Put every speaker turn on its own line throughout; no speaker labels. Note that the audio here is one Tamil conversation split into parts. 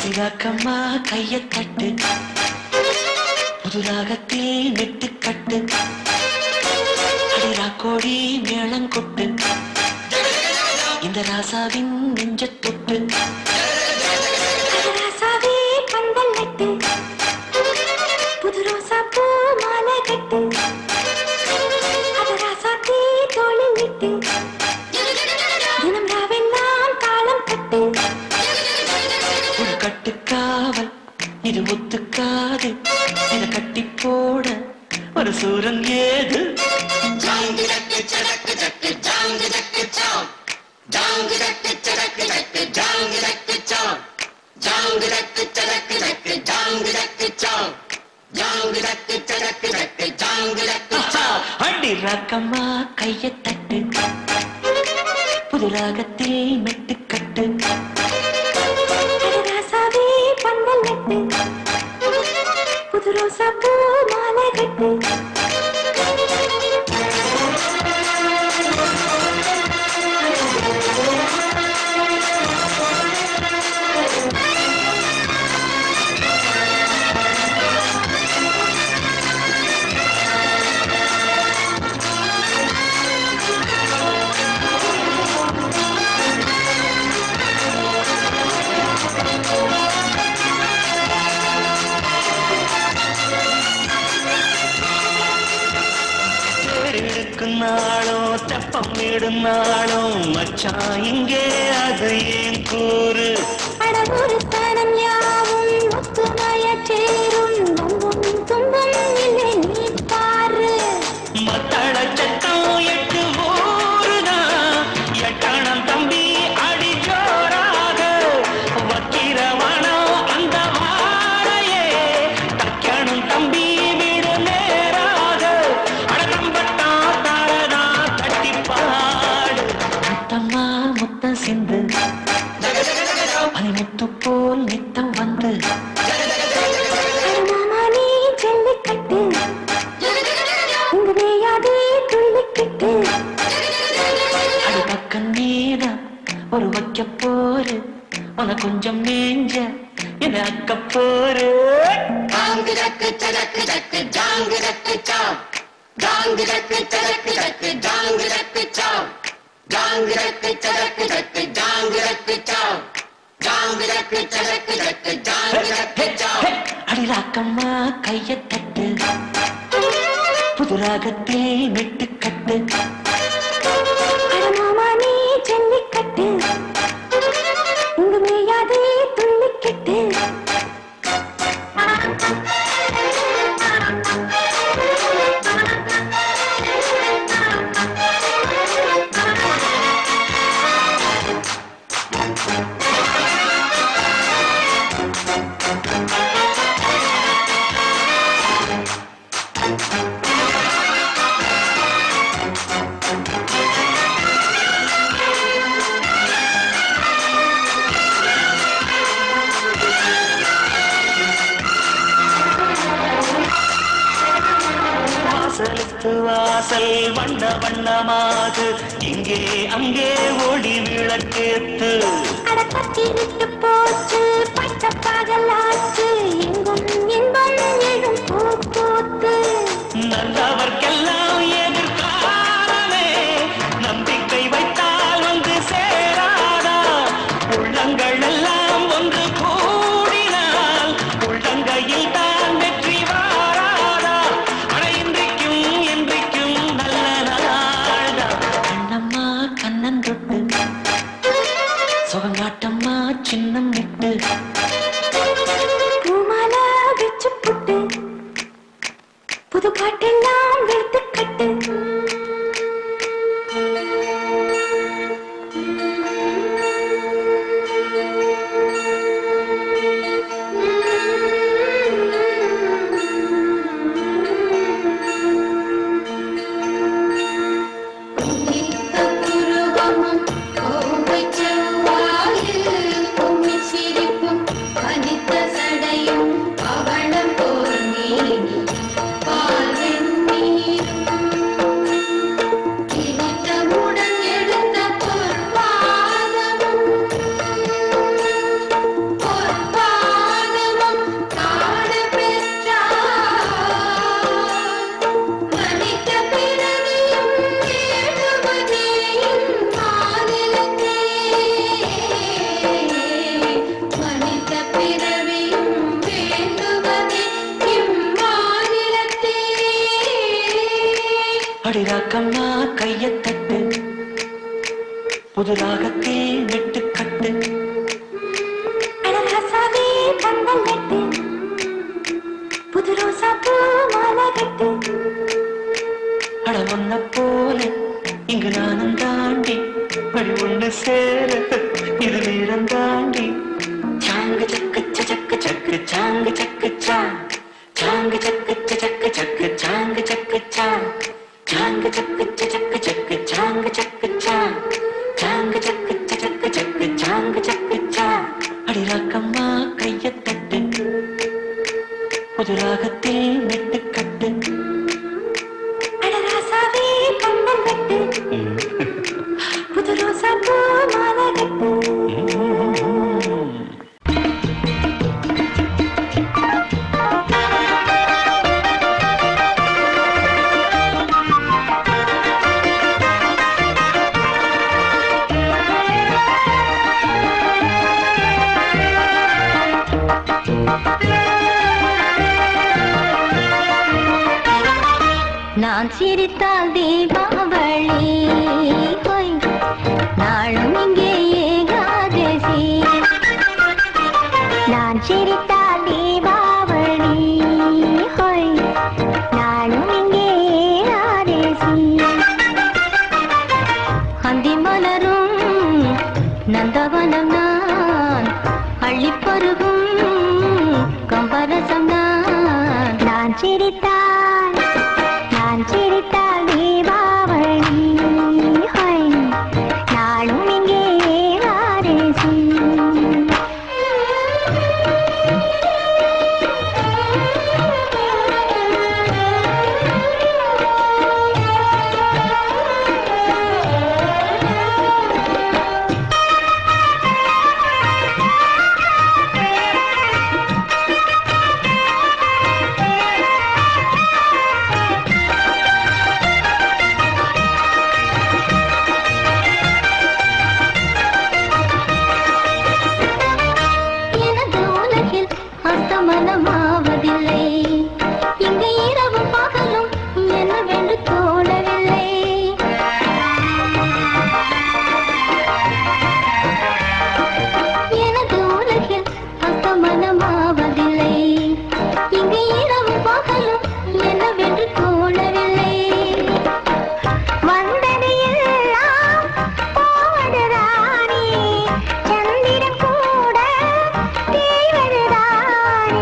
அடிராக்கம்மா கையை தட்டு, புது ராகத்தில் நெட்டுக்கட்டு, அடிராக்கோடி மேளங்கொட்டு, இந்த ராசாவின் நெஞ்ச தொட்டு, ராசாவே பந்தல் நட்டு, புது ரோசா பூ மாலை கட்டு, அது ராசாத்தி தோளில் விட்டு, தினம் ராவெல்லாம் தாளம் கட்டு. ஒரு கட்டுக்காவல் இது ஒத்துக்காது, இதை கட்டி போட ஒரு சூரன் ஏது. அடி ராக்கம்மா கையை தட்டு, புது ராகத்தில் மெட்டுக்கட்டு, ராசாவே பந்தல் நட்டு, புது ரோசா பூ மாலை கட்டு. நாளும் தெப்பம் விடும் நாளும் மச்சான் இங்கே அது ஏன் கூறு.
அடவொரு தனம் யாவும் ஒத்துமைய சேரும், நம்பும் துன்பம் இல்லை நீ பாரு.
மத்தள சட்டம் 8 ஊருதான், எட்டணம் தம்பி அடி ஜோராக, வக்கிரவனம் அந்த வாழையே தக்கணும் தம்பி வீடு நேராக. அடக்கம்பட்டான் தாரதா தட்டி பாடு, முத்தம்மா முத்தம் சிந்து, பனிமுத்து போல் நித்தம் வந்து,
மாமா நீ ஜல்லிக்கட்டு, உங்க வேயாதே துள்ளிக்கிட்டு.
அடி பக்கம் நீதான் ஒரு வைக்க போரு, உன கொஞ்சம் மேஞ்ச என அக்க போரு. அடி ராக்கம்மா கையை தட்டு, புது ராகத்தில் மெட்டுக்கட்டு,
மாமா நீ ஜல்லிக்கட்டு, உங்க வேயாதே துள்ளிக்கிட்டு.
வாசல் வண்ண வண்ணமாது, இங்கே அங்கே ஒளி விளக்கேத்து.
அடக்கத்தி விட்டு போச்சு பட்ட பகலாச்சு, எங்கும் இன்பம் எழும் பூத்து.
நல்லவர்க்கெல்லாம் எதிர்காலமே, நம்பிக்கை வைத்தால் வந்து சேராதா. உள்ளங்கள் எல்லாம் ஒன்று கூடினால் உள்ளங்கையில் தான் வெற்றி வாராதா. அட இன்றைக்கும் என்றைக்கும் நல்ல நாள்தான். கண்ணம்மா கண்ணன் தொட்டு, சுகங்காட்டம்மா சின்னம் விட்டு,
பூமாலா வச்சு புட்டு, புது பாட்டெல்லாம் வைத்து கட்டு.
சிரிப்பும் அனித்த
அடிராக்கம்மா கையை தட்டு புது ராகத்தில் விட்டு கட்டு
அழகாசாவே பந்தல் நட்டு புது ரோசா பூ மாலை கட்டு
அட ஒன்ன போல இங்கு நானும் தாண்டி படி ஒண்ணு சேர இது வீரம் தாண்டி சாங்கு சக்கு சக்கு சக்கு சாங்கு சக்கு சாங்கு சக்கு சக்கு சக்கு சாங்கு சக்கு சாங்கு சக்கு சக்கு சக்கு சாங்கு சக்கு சாங்கு சக்கு சக்கு சக்கு சாங்கு சக்கு அடி ராக்கம்மா கையை தட்டு புது ராகத்தில் நெட்டு கட்டு
அழகாசாவே பந்தல் நட்டு புது ரோசா பூ மாலை கட்டு
நான் சிரித்தால் தீபாவளி ஹோய் நாளும் இங்கே ஏகாதசி நான் சிரித்தால் தீபாவளி ஹோய் நாளும் இங்கே ஏகாதசி அந்தி மலரும் நந்தவனம் நான் அள்ளிப்பருகும் கம்பரசம் நான் சிரித்தால் தீபாவளி ஹோய் நாளும் இங்கே வாரேசி மனமாவதில்லை இங்கு இரவு பகலும் என்னவென்று தோணவில்லை எனது உலகில் அஸ்தமனமாவதில்லை இங்கு இரவு பகலும் என்னவென்று தோணவில்லை வந்தது எல்லாம் போவது ராணி சந்திரன் கூட தேவதுதான்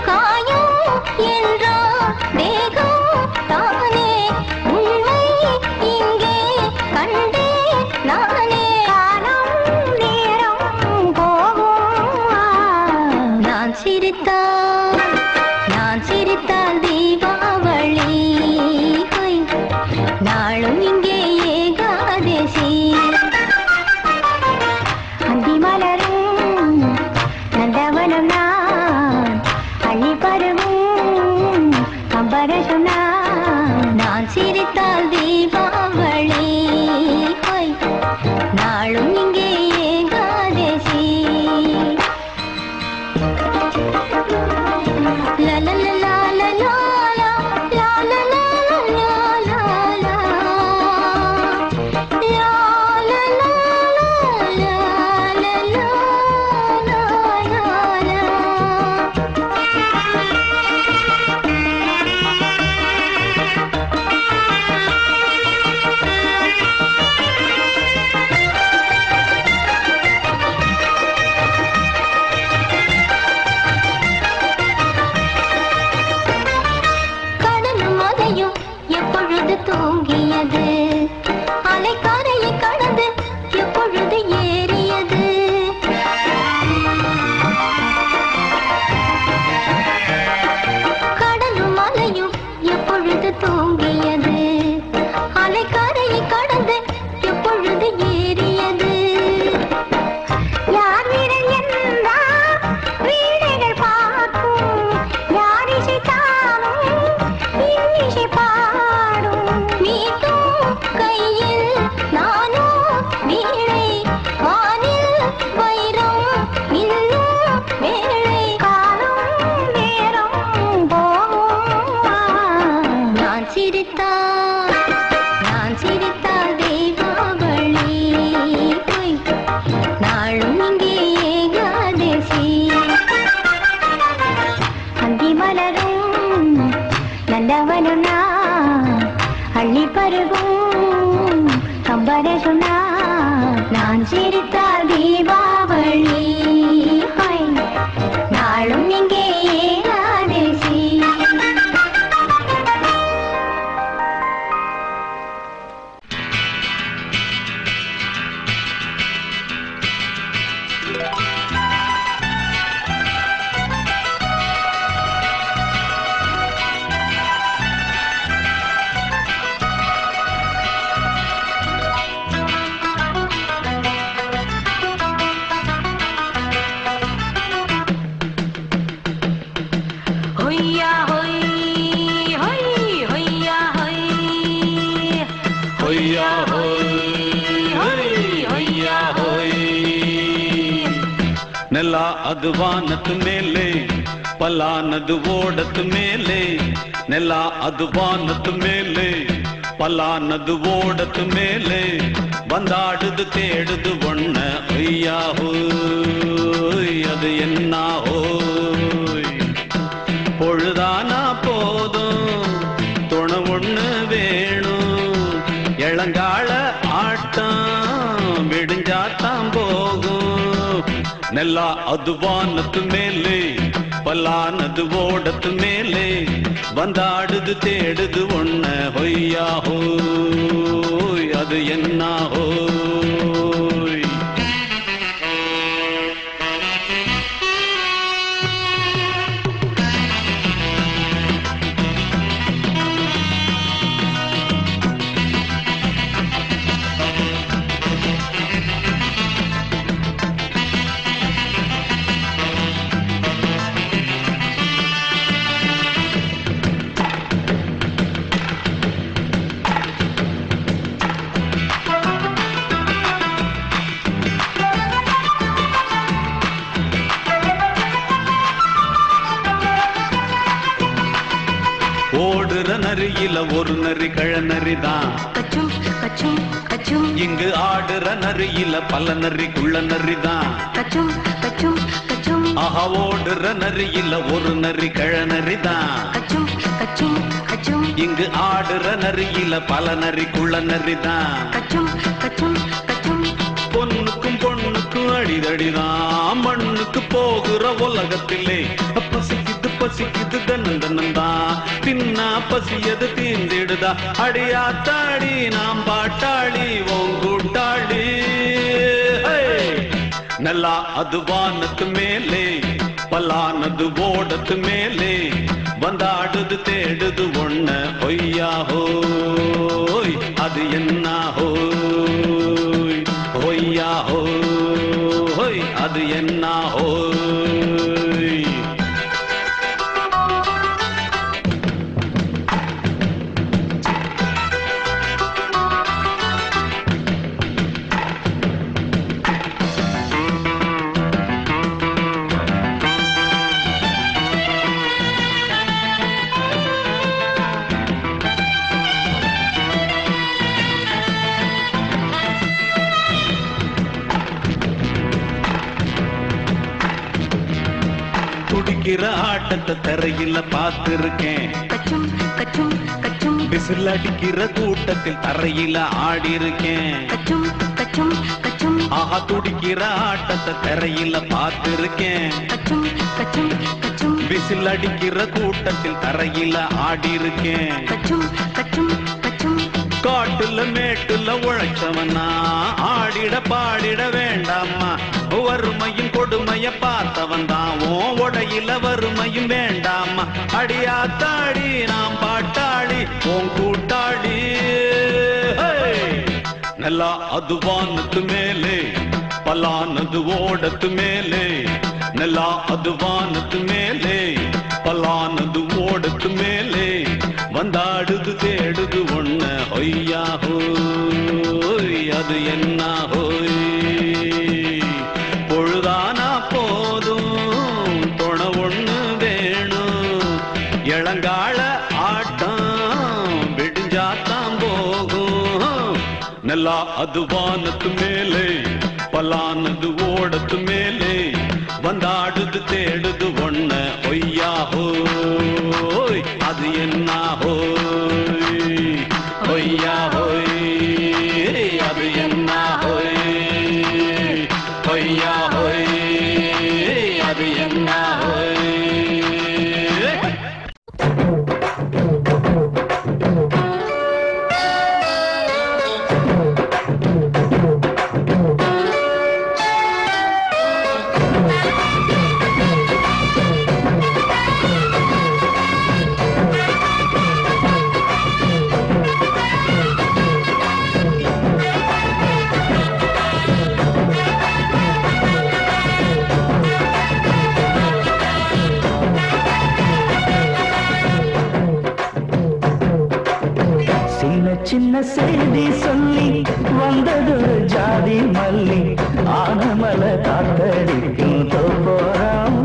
என்றோ தேகம் தானே உண்மை இங்கே கண்டே நானே காலம் நேரம் போகும் நான் சிரித்தால் தீபாவளி ஹோய் நாளும் இங்கே ஏகாதசி அந்தி மலரும் நந்தவனம் நான் அள்ளிப்பருகும் கம்பரசம் நான் சிரித்தால் தீபாவளி ஹோய் நாளும் இங்கே ஏகாதசி லலலலா வருகும் கம்பரே சொன்னா நான் சிரித்தால் தீபாவளி நாளும் இங்கே ஏகாதசி
ನೆಲ ಅದು ವಾನದ ಮೇಲೆ ಪಲಾನದು ಓಡದ ಮೇಲೆ ನೆಲ ಅದು ವಾನದ ಮೇಲೆ ಪಲಾನದು ಓಡದ ಮೇಲೆ ಬಂದಾಡುದು தேடுது ஒண்ண ஐயா ஹோய் அது என்ன ஹோய் பொழுதானா போதும் துணை ஒண்ணு வேணும் இளங்கால ஆட்டம் விடிஞ்சாத்தான் போகும் ನೆಲ ಅದು ವಾನದ ಮೇಲೆ ಪಲಾನದು ಓಡದ ಮೇಲೆ ಬಂದಾಡುದು தேடுது ஒண்ண ಹೊಯ್ಯಾ ಹೋಯ್ ಅದು என்ன ಹೋಯ್ ஓடுற நரியில ஒரு நரி கழநரிதான்
கச்சும் கச்சும் கச்சும்
இங்கு ஆடுற நரியில பல நரிக்குள்ள நரிதான்
கச்சும் கச்சும் கச்சும்
ஆஹா ஓடுற நரியில ஒரு நரி கழநரிதான்
கச்சும் கச்சும் கச்சும்
இங்கு ஆடுற நரியில பல நரிக்குள்ள நரிதான்
கச்சும் கச்சும் கச்சும்
பொண்ணுக்கும் பொண்ணுக்கும் அடிதடிதான் மண்ணுக்கு போகிற உலகத்திலே பசிக்குது பசிக்குது தன்னந்தனந்தான் தின்னா பசியது தீந்திடுதா அடியாத்தாடி நாம் பாட்டாளி ஓங்கூட்டாளி ನೆಲ ಅದು ವಾನದ ಮೇಲೆ ಪಲಾನದು ಓಡದ ಮೇಲೆ ಬಂದಾಡುದು தேடுது ஒண்ண ಹೊಯ್ಯಾ ಹೋಯ್ ಅದು என்ன ಹೋಯ್ ಹೊಯ್ಯಾ ಹೋಯ್ ಅದು என்ன ಹೋಯ್ துடிக்கிற ஆட்டத்தை தரையில பார்த்திருக்கேன்
கச்சும் கச்சும் கச்சும்
விசில் அடிக்கிற கூட்டத்தில் தரையில ஆடி இருக்கேன்
கச்சும் கச்சும் கச்சும்
ஆஹா துடிக்கிற ஆட்டத்தை தரையில பார்த்திருக்கேன்
கச்சும் கச்சும் கச்சும்
விசில் அடிக்கிற கூட்டத்தில் தரையில ஆடி இருக்கேன்
கச்சும் கச்சும் கச்சும்
காட்டுல மேட்டுல உழைச்சவனா ஆடிட பாடிட வேண்டாமா வறுமையும் கொடுமைய பார்த்தவன் தான் உடையில வறுமையும் வேண்டாமா அடியாத்தாடி நாம் பாட்டாளி உன் கூட்டாளி ನೆಲ ಅದು ವಾನದ ಮೇಲೆ ಪಲಾನದು ಓಡದ ಮೇಲೆ ನೆಲ ಅದು ವಾನದ ಮೇಲೆ ಪಲಾನದು ಓಡದ ಮೇಲೆ வந்தாடுது தேடுது ஒண்ண ಹೊಯ್ಯಾ ಹೋಯ್ அது என்ன ಹೋಯ್ பொழுதானா போதும் துணை ஒண்ணு வேணும் இளங்கால ஆட்டம் விடிஞ்சாத்தான் போகும் ನೆಲ ಅದು ವಾನದ ಮೇಲೆ ಪಲಾನದು ಓಡದ ಮೇಲೆ ಬಂದಾಡುದು தேடுது ஒண்ண ಹೊಯ್ಯಾ ಹೋಯ್ அது என்ன ಹೋಯ್ ಹೊಯ್ಯಾ
சின்ன செய்தி சொல்லி வந்தது ஜாதி மல்லி ஆனமல காத்தடிக்கும் தோப்போரம்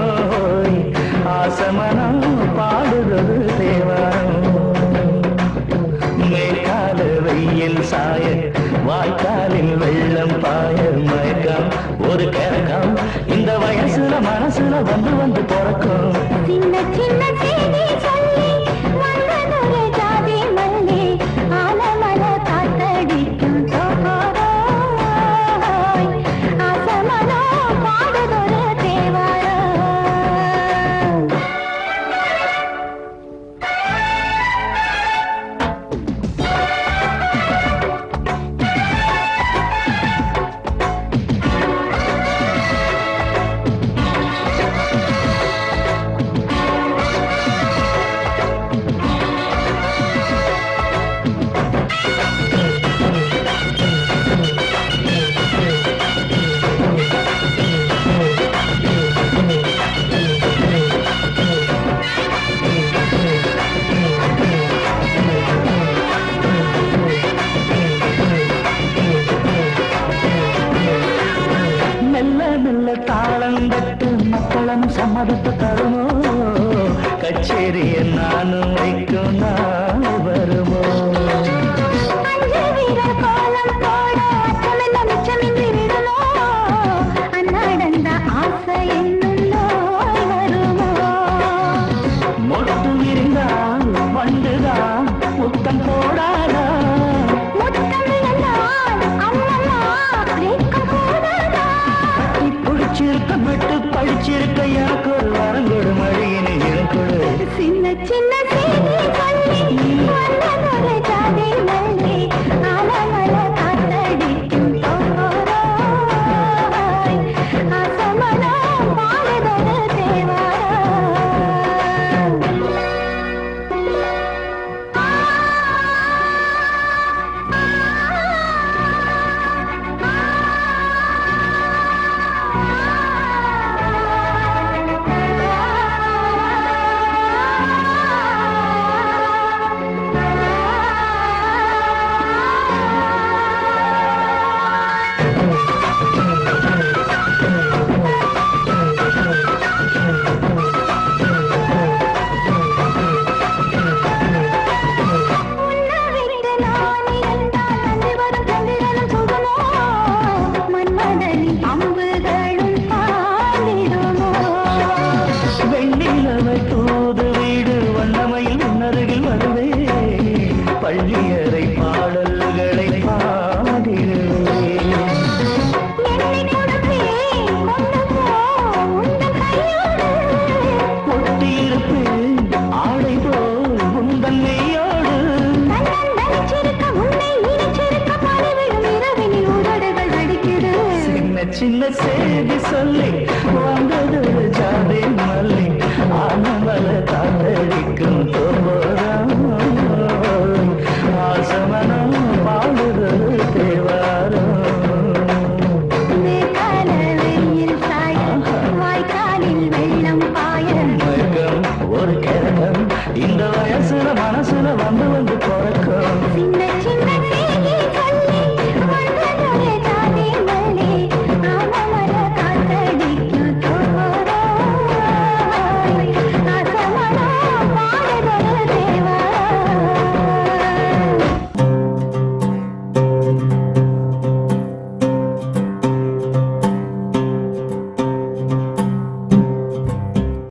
ஆசமனம் பாடுறது தேவாரம் மேற்கால வெயில் சாய வாய்க்காலில் வெள்ளம் பாய மயக்கம் ஒரு கரக்கம் இந்த வயசுல மனசுல வந்து வந்து பிறக்கும்
சின்ன சின்ன செய்தி சொல்லி வந்ததொரு ஜாதி மல்லி ஆலமல காத்தடிக்கும் தோகோரோய் ஆசமனோ பாடுதொரு தேவாரம் தாளந்தட்டு மக்களும் சம்மதித்து தருமோ கச்சேரிய நானும் வைக்கும் நாள் வருமோ மொட்டு விரிந்தான் வண்டுதான் முத்தம் போடாதா பிடிச்சிருக்க விட்டு படிச்சிருக்க எனக்கு ஒரு வரங்கொடு மழையினை இறங்கொடு சின்ன சின்ன செய்தி சொல்லி வந்ததொரு ஜாதி மல்லி ஆலமல காத்தடிக்கும் தோகோரோய் ஆசமனோ பாடுதொரு பள்ளியறை பாடல்களை பாடிடுவேன் ஒட்டியிருப்பேன் ஆடை போல் உந்தன் மெய்யோடு சின்ன சின்ன செய்தி சொல்லி வந்தது ஜாதி மல்லி ஆனமல காத்தடிக்கும் தோபோரம் ஆசமனம் பாடுறது தேவாரம் ஒரு கிழக்கம் இந்த வயசுல மனசுல வந்து வந்து